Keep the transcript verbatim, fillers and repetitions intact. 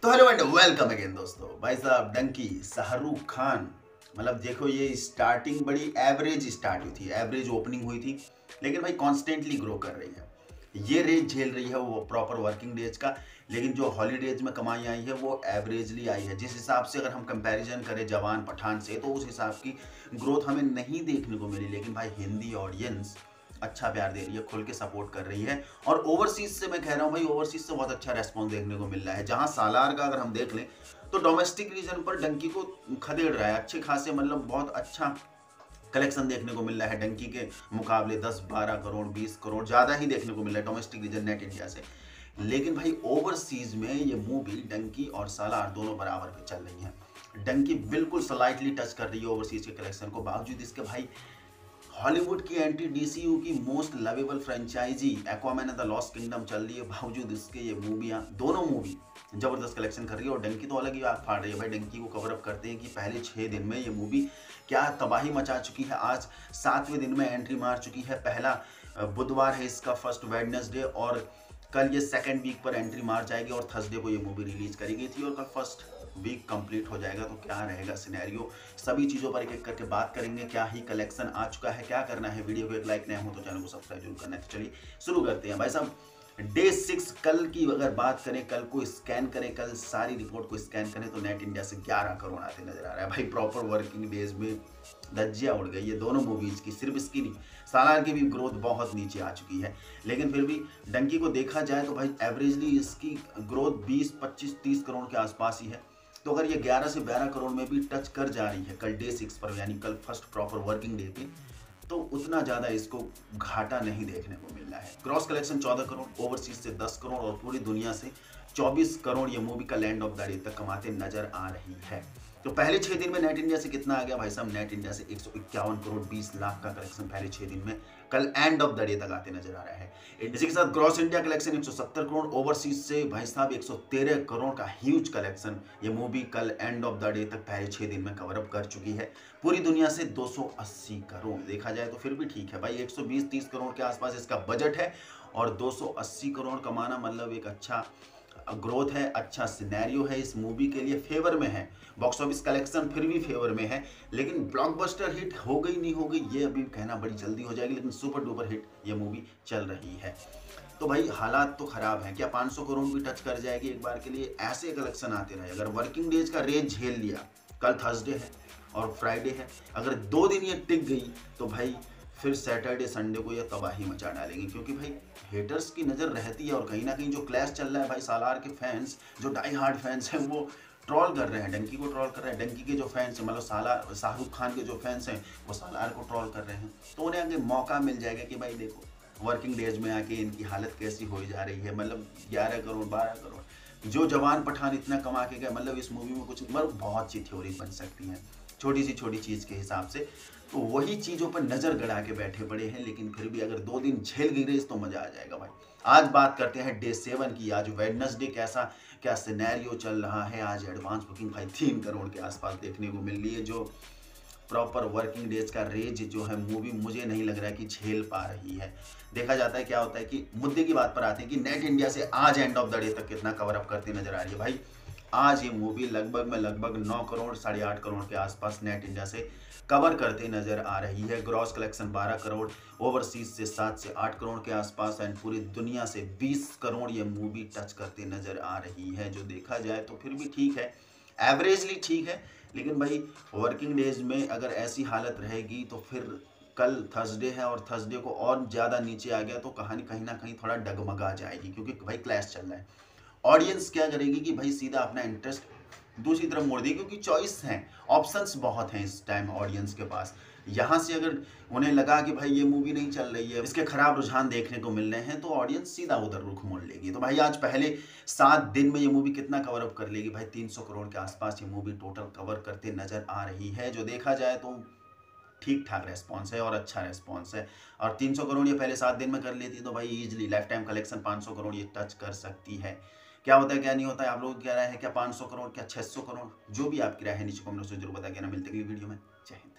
तो hello and welcome again दोस्तों। भाई साहब डंकी शाहरुख खान, मतलब देखो ये स्टार्टिंग बड़ी एवरेज स्टार्ट हुई थी, एवरेज ओपनिंग हुई थी, लेकिन भाई कॉन्स्टेंटली ग्रो कर रही है। ये रेट झेल रही है वो प्रॉपर वर्किंग डेज का, लेकिन जो हॉलीडेज में कमाई आई है वो एवरेजली आई है। जिस हिसाब से अगर हम कंपैरिजन करें जवान पठान से तो उस हिसाब की ग्रोथ हमें नहीं देखने को मिली, लेकिन भाई हिंदी ऑडियंस अच्छा प्यार दे रही है, खुल के सपोर्ट कर रही है। और ओवरसीज से मैं कह रहा हूँ भाई, ओवरसीज से बहुत अच्छा रेस्पॉन्स देखने को मिल रहा है। जहां सालार का अगर हम देख लें तो डोमेस्टिक रीजन पर डंकी को खदेड़ रहा है अच्छे खासे, मतलब बहुत अच्छा कलेक्शन देखने को मिल रहा है डंकी के मुकाबले। दस बारह करोड़ बीस करोड़ ज़्यादा ही देखने को मिल रहा है डोमेस्टिक रीजन नेट इंडिया से। लेकिन भाई ओवरसीज में ये मूवी डंकी और सालार दोनों बराबर पे चल रही है। डंकी बिल्कुल स्लाइटली टच कर रही है ओवरसीज के कलेक्शन को, बावजूद इसके भाई हॉलीवुड की एंटी डीसीयू की most lovable franchise Aquaman and the lost kingdom चल रही है, बावजूद इसके ये मूवियाँ दोनों मूवी जबरदस्त कलेक्शन कर रही है। और डंकी तो अलग ही आग फाड़ रही है भाई। डंकी को कवर अप करते हैं कि पहले छः दिन में ये मूवी क्या तबाही मचा चुकी है। आज सातवें दिन में एंट्री मार चुकी है। पहला बुधवार है इसका, फर्स्ट वेडनेसडे, और कल ये सेकेंड वीक पर एंट्री मार जाएगी और थर्सडे को ये मूवी रिलीज करी गई थी और कल फर्स्ट वीक कंप्लीट हो जाएगा। तो क्या रहेगा सिनेरियो, सभी चीज़ों पर एक एक करके बात करेंगे। क्या ही कलेक्शन आ चुका है, क्या करना है, वीडियो को एक लाइक नया हो तो चैनल को सब्सक्राइब जरूर करना है। तो चलिए शुरू करते हैं भाई साहब। डे सिक्स कल की अगर बात करें, कल को स्कैन करें, कल सारी रिपोर्ट को स्कैन करें तो नेट इंडिया से ग्यारह करोड़ आते नजर आ रहा है भाई। प्रॉपर वर्किंग डेज में धज्जियाँ उड़ गई है दोनों मूवीज की। सिर्फ इसकी नहीं, सालार की भी ग्रोथ बहुत नीचे आ चुकी है, लेकिन फिर भी डंकी को देखा जाए तो भाई एवरेजली इसकी ग्रोथ बीस पच्चीस तीस करोड़ के आसपास ही है। तो अगर ये ग्यारह से बारह करोड़ में भी टच कर जा रही है कल डे सिक्स पर, यानी कल फर्स्ट प्रॉपर वर्किंग डे पे, तो उतना ज़्यादा इसको घाटा नहीं देखने को मिल रहा है। क्रॉस कलेक्शन चौदह करोड़, ओवरसीज से दस करोड़ और पूरी दुनिया से चौबीस करोड़ ये मूवी का लैंड ऑफ द डे तक कमाते नजर आ रही है। तो पहले छः दिन में नेट इंडिया से कितना आ गया भाई साहब? नेट इंडिया से एक सौ इक्यावन करोड़ बीस लाख का कलेक्शन पहले छः दिन में कल एंड ऑफ द डे तक आते नजर आ रहा है। इसी के साथ ग्रॉस इंडिया कलेक्शन एक सौ सत्तर करोड़, ओवरसीज से भाई साहब एक सौ तेरह करोड़ का ह्यूज कलेक्शन ये मूवी कल एंड ऑफ द डे तक पहले छः दिन में कवर अप कर चुकी है। पूरी दुनिया से दो सौ अस्सी करोड़, देखा जाए तो फिर भी ठीक है भाई। एक सौ बीस तीस करोड़ के आसपास इसका बजट है और दो सौ अस्सी करोड़ कमाना मतलब एक अच्छा ग्रोथ है, अच्छा सिनेरियो है इस मूवी के लिए, फेवर में है। बॉक्स ऑफिस कलेक्शन फिर भी फेवर में है, लेकिन ब्लॉकबस्टर हिट हो गई नहीं हो गई ये अभी कहना बड़ी जल्दी हो जाएगी, लेकिन सुपर डुपर हिट ये मूवी चल रही है। तो भाई हालात तो खराब हैं। क्या पाँच सौ करोड़ भी टच कर जाएगी एक बार के लिए? ऐसे कलेक्शन आते रहे, अगर वर्किंग डेज का रेट झेल लिया, कल थर्सडे है और फ्राइडे है, अगर दो दिन ये टिक गई तो भाई फिर सैटरडे संडे को ये तबाही मचा डालेंगे, क्योंकि भाई हेटर्स की नज़र रहती है। और कहीं ना कहीं जो क्लैश चल रहा है भाई, सालार के फैंस जो डाई हार्ड फैंस हैं वो ट्रोल कर रहे हैं, डंकी को ट्रोल कर रहे हैं। डंकी के जो फैंस हैं, मतलब सालार शाहरुख खान के जो फैंस हैं वो सालार को ट्रोल कर रहे हैं। तो उन्हें आगे मौका मिल जाएगा कि भाई देखो वर्किंग डेज में आके इनकी हालत कैसी हो जा रही है। मतलब ग्यारह करोड़ बारह करोड़ जो जवान पठान इतना कमा के गए, मतलब इस मूवी में कुछ मतलब बहुत सी थ्योरी बन सकती हैं छोटी सी छोटी चीज़ के हिसाब से। तो वही चीज़ों पर नज़र गड़ा के बैठे पड़े हैं, लेकिन फिर भी अगर दो दिन झेल गई रेस तो मज़ा आ जाएगा भाई। आज बात करते हैं डे सेवन की। आज वेडनेसडे कैसा क्या सिनेरियो चल रहा है? आज एडवांस बुकिंग भाई तीन करोड़ के आसपास देखने को मिल रही है। जो प्रॉपर वर्किंग डेज का रेज जो है मूवी मुझे नहीं लग रहा है कि झेल पा रही है। देखा जाता है क्या होता है कि मुद्दे की बात पर आते हैं कि नेट इंडिया से आज एंड ऑफ द डे तक कितना कवर अप करती नजर आ रही है भाई। आज ये मूवी लगभग में लगभग नौ करोड़ साढ़े आठ करोड़ के आसपास नेट इंडिया से कवर करते नजर आ रही है। ग्रॉस कलेक्शन बारह करोड़, ओवरसीज से सात से आठ करोड़ के आसपास एंड पूरी दुनिया से बीस करोड़ ये मूवी टच करते नजर आ रही है। जो देखा जाए तो फिर भी ठीक है, एवरेजली ठीक है, लेकिन भाई वर्किंग डेज में अगर ऐसी हालत रहेगी तो फिर कल थर्सडे है और थर्सडे को और ज़्यादा नीचे आ गया तो कहानी कहीं ना कहीं थोड़ा डगमगा जाएगी, क्योंकि भाई क्लैश चल रहा है। ऑडियंस क्या करेगी कि भाई सीधा अपना इंटरेस्ट दूसरी तरफ मोड़ देगी, क्योंकि चॉइस हैं, ऑप्शंस बहुत हैं इस टाइम ऑडियंस के पास। यहाँ से अगर उन्हें लगा कि भाई ये मूवी नहीं चल रही है, इसके खराब रुझान देखने को मिल रहे हैं, तो ऑडियंस सीधा उधर रुख मोड़ लेगी। तो भाई आज पहले सात दिन में ये मूवी कितना कवर अप कर लेगी भाई? तीन सौ करोड़ के आसपास ये मूवी टोटल कवर करते नजर आ रही है। जो देखा जाए तो ठीक ठाक रेस्पॉन्स है और अच्छा रेस्पॉन्स है। और तीन सौ करोड़ ये पहले सात दिन में कर लेती तो भाई इजीली लाइफ टाइम कलेक्शन पाँच सौ करोड़ ये टच कर सकती है। क्या होता है क्या नहीं होता है, आप लोगों की क्या राय है? क्या पाँच सौ करोड़, क्या छह सौ करोड़? जो भी आपकी राय है नीचे कमेंट में जरूर बता के ना। मिलते हैं वीडियो में। जय हिंद।